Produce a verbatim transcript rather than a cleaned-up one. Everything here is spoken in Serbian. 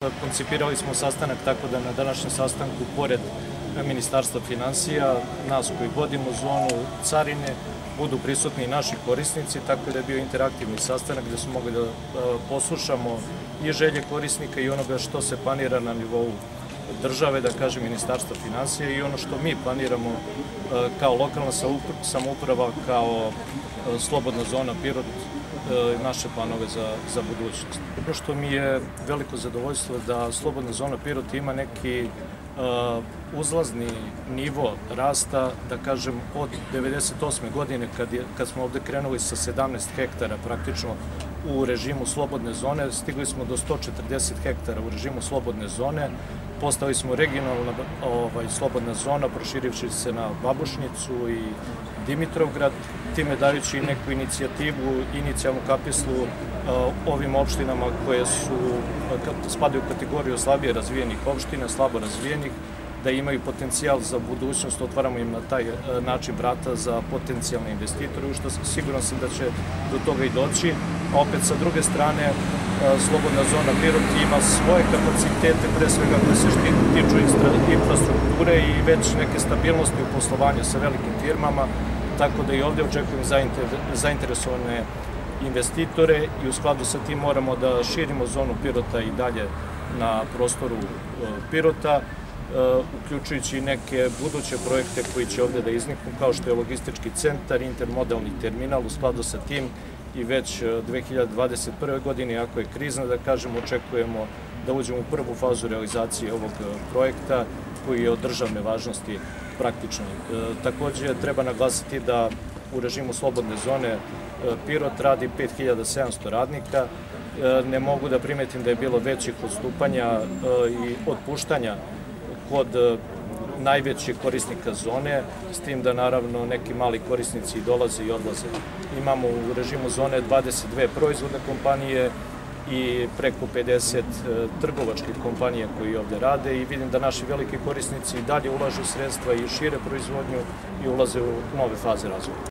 Koncipirali smo sastanak tako da na današnjem sastanku, pored Ministarstva finansija, nas koji vodimo zonu carine, budu prisutni i naši korisnici, tako da je bio interaktivni sastanak gde smo mogli da poslušamo i želje korisnika i onoga što se planira na nivou države, da kažem Ministarstva finansija, i ono što mi planiramo kao lokalna samouprava, kao slobodna zona Pirot, naše planove za, za budućnost. Ono što mi je veliko zadovoljstvo da slobodna zona Pirot ima neki uh, uzlazni nivo rasta, da kažem, od devedeset osme godine kad, je, kad smo ovde krenuli sa sedamnaest hektara praktično u režimu slobodne zone, stigli smo do sto četrdeset hektara u režimu slobodne zone, postali smo regionalna ovaj, slobodna zona, proširivši se na Babušnicu i Dimitrovgrad, time dajući neku inicijativu, inicijalnu kapislu uh, ovim opštinama koje su, uh, spadaju u kategoriju slabije razvijenih opština, slabo razvijenih, da imaju potencijal za budućnost, otvaramo im na taj uh, način vrata za potencijalne investitore, u što siguran sam da će do toga i doći. A opet sa druge strane, uh, slobodna zona Pirot ima svoje kapacitete, pre svega koje se tiču infrastrukture i već neke stabilnosti u poslovanju sa velikim firmama, tako da i ovde očekujem zainteresovane investitore i u skladu sa tim moramo da širimo zonu Pirota i dalje na prostoru Pirota, uključujući neke buduće projekte koji će ovde da izniknu, kao što je logistički centar, intermodalni terminal. U skladu sa tim i već dve hiljade dvadeset prve. godine, ako je krizna, da kažemo, očekujemo da uđemo u prvu fazu realizacije ovog projekta koji je od državne važnosti praktično. E, takođe, treba naglasiti da u režimu slobodne zone e, Pirot radi pet hiljada sedamsto radnika. E, ne mogu da primetim da je bilo većih odstupanja e, i otpuštanja kod e, najvećih korisnika zone, s tim da naravno neki mali korisnici dolaze i odlaze. Imamo u režimu zone dvadeset dve proizvodne kompanije i preko pedeset trgovačkih kompanija koji ovde rade, i vidim da naši veliki korisnici dalje ulažu sredstva i šire proizvodnju i ulaze u nove faze razvoja.